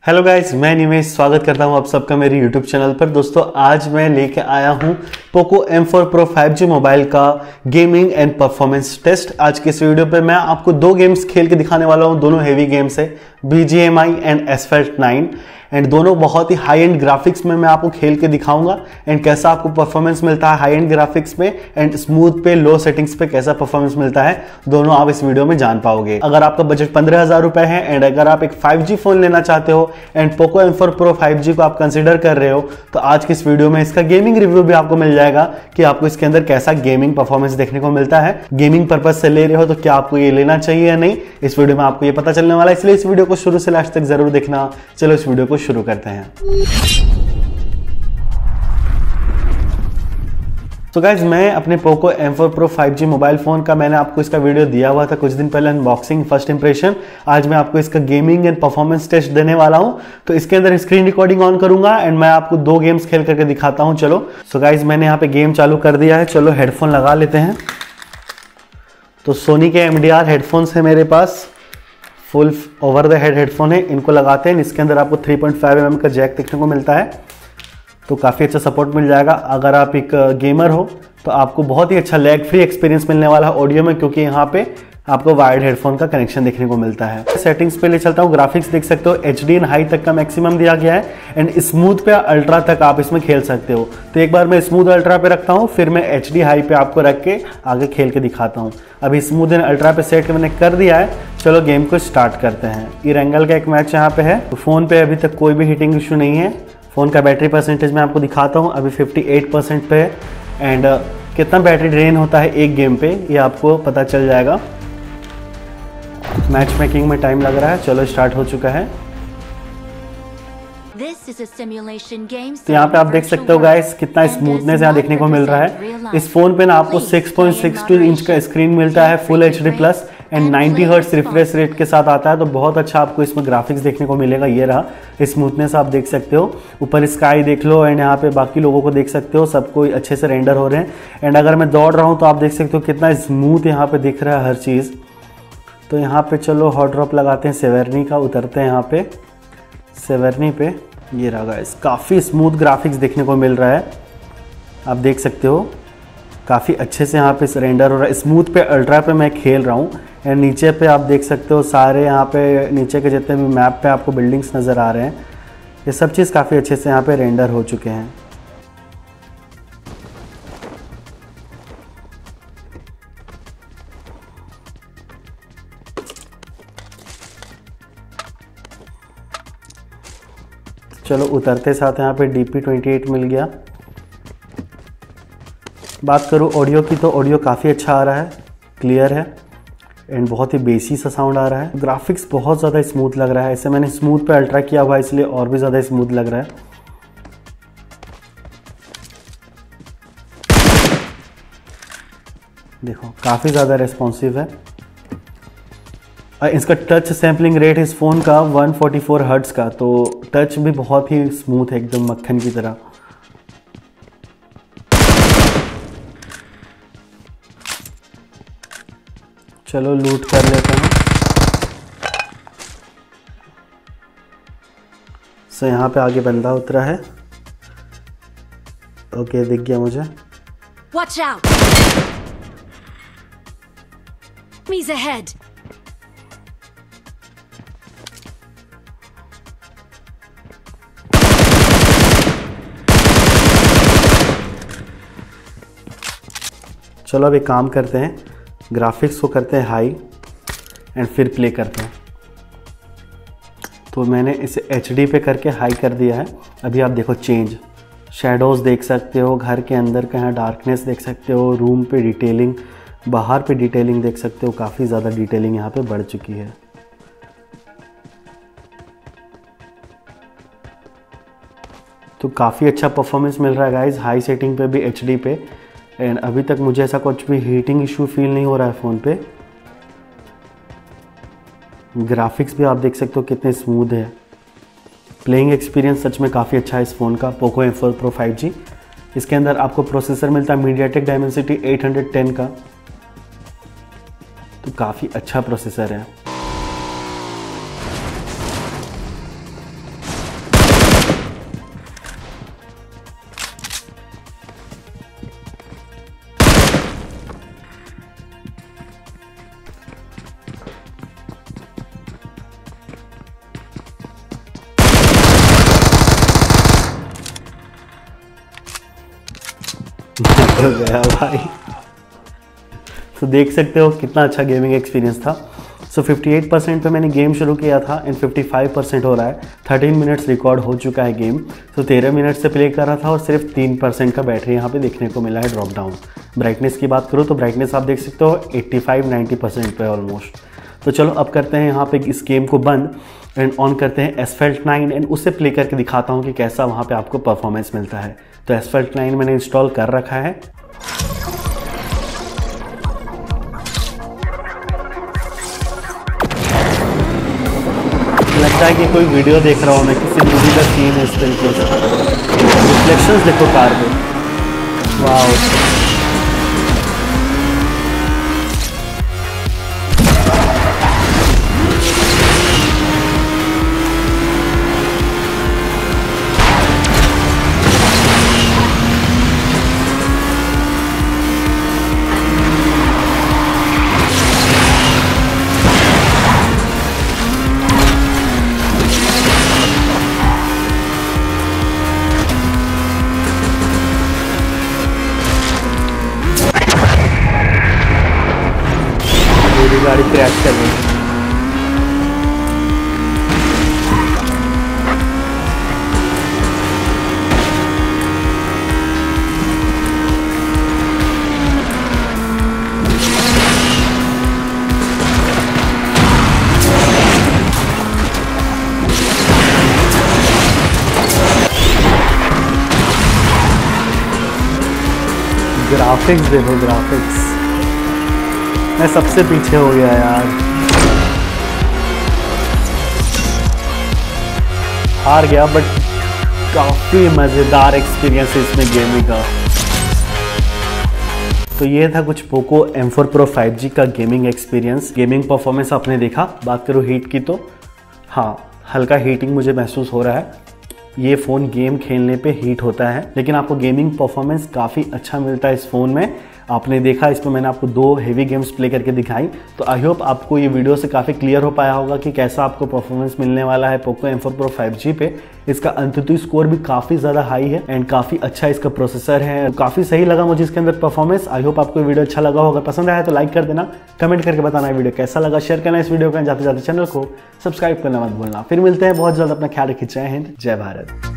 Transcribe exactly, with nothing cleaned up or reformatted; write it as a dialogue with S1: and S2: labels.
S1: Hello guys, मैं निमेश स्वागत करता हूं आप सबका मेरे यूट्यूब चैनल पर। दोस्तों आज मैं लेके आया हूं Poco M four pro five G mobile का गेमिंग एंड परफॉर्मेंस टेस्ट। आज के इस वीडियो पे मैं आपको दो गेम्स खेल के दिखाने वाला हूं। दोनों हेवी गेम्स है, B G M I and asphalt nine, and दोनों बहुत ही हाई एंड ग्राफिक्स में मैं आपको खेल के दिखाऊंगा एंड कैसा आपको परफॉर्मेंस मिलता है हाई एंड ग्राफिक्स में एंड स्मूथ पे लो सेटिंग्स पे कैसा परफॉर्मेंस मिलता है, दोनों आप इस वीडियो में जान पाओगे। अगर आपका बजट पंद्रह हजार रुपए है एंड अगर आप एक फाइव जी फोन लेना चाहते हो and Poco M four pro five G को आप कंसिडर कर रहे हो तो आज की इस वीडियो में इसका गेमिंग रिव्यू भी आपको मिल जाएगा कि आपको इसके अंदर कैसा गेमिंग परफॉर्मेंस देखने को मिलता है। गेमिंग पर्पज से ले रहे हो तो क्या आपको ये लेना चाहिए या नहीं, इस वीडियो में आपको ये पता चलने वाला है, इसलिए इस वीडियो को शुरू से लास्ट तक जरूर देखना। चलो इस वीडियो को शुरू करते हैं। तो गाइज मैं अपने Poco M four pro five G mobile phone का मैंने आपको इसका वीडियो दिया हुआ था कुछ दिन पहले, अनबॉक्सिंग फर्स्ट इंप्रेशन। आज मैं आपको इसका गेमिंग एंड परफॉर्मेंस टेस्ट देने वाला हूं। तो इसके अंदर स्क्रीन रिकॉर्डिंग ऑन करूंगा एंड मैं आपको दो गेम्स खेल करके दिखाता हूं। चलो सो गाइज मैंने यहाँ पे गेम चालू कर दिया है। चलो हेडफोन लगा लेते हैं। तो सोनी के एम डी आर हेडफोन्स है मेरे पास, full over the head headphone है, इनको लगाते हैं। इसके अंदर आपको three point five M M का जैक देखने को मिलता है, तो काफ़ी अच्छा सपोर्ट मिल जाएगा। अगर आप एक गेमर हो तो आपको बहुत ही अच्छा लैग फ्री एक्सपीरियंस मिलने वाला है ऑडियो में, क्योंकि यहाँ पे आपको वायर्ड हेडफोन का कनेक्शन देखने को मिलता है। सेटिंग्स पे ले चलता हूँ। ग्राफिक्स देख सकते हो एच डी एंड हाई तक का मैक्सिमम दिया गया है एंड स्मूथ पे अल्ट्रा तक आप इसमें खेल सकते हो। तो एक बार मैं स्मूथ अल्ट्रा पे रखता हूँ, फिर मैं एच डी हाई पे आपको रख के आगे खेल के दिखाता हूँ। अभी स्मूथ एंड अल्ट्रा पे सेट मैंने कर दिया है। चलो गेम को स्टार्ट करते हैं। इरेंगल का एक मैच यहाँ पे है। तो फोन पे अभी तक कोई भी हीटिंग इशू नहीं है। फ़ोन का बैटरी परसेंटेज मैं आपको दिखाता हूँ, अभी अट्ठावन परसेंट पे है एंड uh, कितना बैटरी ड्रेन होता है एक गेम पे ये आपको पता चल जाएगा। मैच मेकिंग में टाइम लग रहा है। चलो स्टार्ट हो चुका है। तो यहाँ पे आप देख सकते हो गाइस कितना स्मूथनेस यहाँ देखने को मिल रहा है। इस फोन पे ना आपको six point six two inch का स्क्रीन मिलता है, full H D plus and ninety hertz refresh rate के साथ आता है। तो बहुत अच्छा आपको इसमें ग्राफिक्स देखने को मिलेगा। ये रहा स्मूथनेस, आप देख सकते हो। ऊपर स्काई देख लो एंड यहाँ पे बाकी लोगों को देख सकते हो, सबको अच्छे से रेंडर हो रहे हैं। एंड अगर मैं दौड़ रहा हूँ तो आप देख सकते हो कितना स्मूथ यहाँ पे दिख रहा है हर चीज़। तो यहाँ पे चलो हॉट ड्रॉप लगाते हैं सेवेरनी का, उतरते हैं यहाँ पे सेवेरनी पे। ये रहा गाइस, काफ़ी स्मूथ ग्राफिक्स देखने को मिल रहा है, आप देख सकते हो। काफ़ी अच्छे से यहाँ पे रेंडर हो रहा है। स्मूथ पे अल्ट्रा पे मैं खेल रहा हूँ एंड नीचे पे आप देख सकते हो सारे यहाँ पे नीचे के जितने भी मैप पे आपको बिल्डिंग्स नज़र आ रहे हैं, ये सब चीज़ काफ़ी अच्छे से यहाँ पे रेंडर हो चुके हैं। चलो उतरते साथ यहाँ पे डी पी ट्वेंटी एट मिल गया। बात करूँ ऑडियो की तो ऑडियो काफ़ी अच्छा आ रहा है, क्लियर है एंड बहुत ही बेसी सा साउंड आ रहा है। ग्राफिक्स बहुत ज़्यादा स्मूथ लग रहा है। इसे मैंने स्मूथ पे अल्ट्रा किया हुआ है इसलिए और भी ज़्यादा स्मूथ लग रहा है। देखो काफ़ी ज़्यादा रेस्पॉन्सिव है। इसका टच सैम्पलिंग रेट इस फ़ोन का वन फोर्टी फोर हर्ट्ज का, तो टच भी बहुत ही स्मूथ है, एकदम मक्खन की तरह। चलो लूट कर लेते हैं। सो यहाँ पे आगे बंदा उतरा है। ओके दिख गया मुझे। Watch out! Enemies ahead! चलो अब एक काम करते हैं, ग्राफिक्स को करते हैं हाई एंड फिर प्ले करते हैं। तो मैंने इसे एच डी पे करके हाई कर दिया है। अभी आप देखो चेंज, शैडोज़ देख सकते हो, घर के अंदर का यहाँ डार्कनेस देख सकते हो, रूम पे डिटेलिंग, बाहर पे डिटेलिंग देख सकते हो। काफ़ी ज़्यादा डिटेलिंग यहाँ पे बढ़ चुकी है। तो काफ़ी अच्छा परफॉर्मेंस मिल रहा है गाइज, हाई सेटिंग पे भी एच डी पे। एंड अभी तक मुझे ऐसा कुछ भी हीटिंग इशू फील नहीं हो रहा है फ़ोन पे। ग्राफिक्स भी आप देख सकते हो कितने स्मूथ है। प्लेइंग एक्सपीरियंस सच में काफ़ी अच्छा है इस फ़ोन का, Poco M four pro five G. इसके अंदर आपको प्रोसेसर मिलता है MediaTek Dimensity eight hundred ten का, तो काफ़ी अच्छा प्रोसेसर है। हो गया भाई। तो देख सकते हो कितना अच्छा गेमिंग एक्सपीरियंस था। सो अट्ठावन परसेंट पे मैंने गेम शुरू किया था एंड पचपन परसेंट हो रहा है। तेरह मिनट्स रिकॉर्ड हो चुका है गेम। तो तेरह मिनट से प्ले कर रहा था और सिर्फ तीन परसेंट का बैटरी यहाँ पे देखने को मिला है ड्रॉप डाउन। ब्राइटनेस की बात करूँ तो ब्राइटनेस आप देख सकते हो पचासी नब्बे परसेंट पे ऑलमोस्ट। तो चलो अब करते हैं यहाँ पे इस गेम को बंद एंड ऑन करते हैं एसफेल्ट नाइन एंड उससे प्ले करके दिखाता हूँ कि कैसा वहाँ पे आपको परफॉर्मेंस मिलता है। तो एसफेल्ट नाइन मैंने इंस्टॉल कर रखा है। लगता है कि कोई वीडियो देख रहा हूँ मैं, किसी मूवी का सीन है इस तरीके से। रिफ्लेक्शंस देखो कार पे, वाह। गाड़ी क्रैश कर रही है। ग्राफिक्स देखो, ग्राफिक्स मैं सबसे पीछे हो गया यार, हार गया। बट काफ़ी मज़ेदार एक्सपीरियंस है इसमें गेमिंग का। तो ये था कुछ Poco M four pro five G का गेमिंग एक्सपीरियंस। गेमिंग परफॉर्मेंस आपने देखा। बात करो हीट की तो हाँ, हल्का हीटिंग मुझे महसूस हो रहा है। ये फ़ोन गेम खेलने पे हीट होता है, लेकिन आपको गेमिंग परफॉर्मेंस काफ़ी अच्छा मिलता है इस फ़ोन में। आपने देखा इसमें मैंने आपको दो हेवी गेम्स प्ले करके दिखाई। तो आई होप आपको ये वीडियो से काफ़ी क्लियर हो पाया होगा कि कैसा आपको परफॉर्मेंस मिलने वाला है Poco M four pro five G पे। इसका अंतुतु स्कोर भी काफ़ी ज़्यादा हाई है एंड काफ़ी अच्छा इसका प्रोसेसर है। काफ़ी सही लगा मुझे इसके अंदर परफॉर्मेंस। आई होप आपको वीडियो अच्छा लगा होगा। पसंद आया तो लाइक कर देना, कमेंट करके बताना वीडियो कैसा लगा, शेयर करना इस वीडियो को, जाते जाते चैनल को सब्सक्राइब करना मत भूलना। फिर मिलते हैं बहुत जल्द। अपना ख्याल रखिए। जय हिंद, जय भारत।